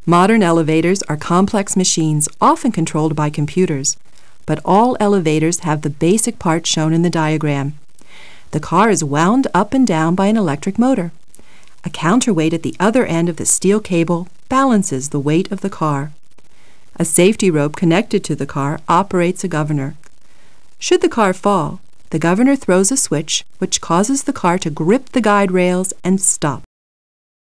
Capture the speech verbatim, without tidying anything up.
Modern elevators are complex machines often controlled by computers, but all elevators have the basic parts shown in the diagram. The car is wound up and down by an electric motor. A counterweight at the other end of the steel cable balances the weight of the car. A safety rope connected to the car operates a governor. Should the car fall, the governor throws a switch which causes the car to grip the guide rails and stop.